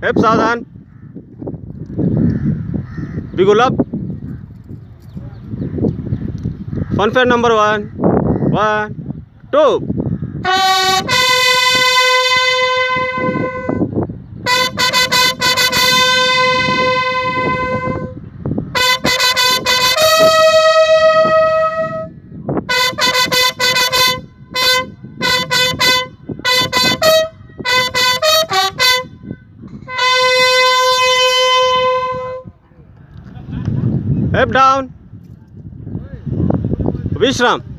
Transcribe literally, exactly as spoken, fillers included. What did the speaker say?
हेप सावधान, बिगुल अप, फनफेयर नंबर वन, वन, टू। हेप डाउन, विश्राम।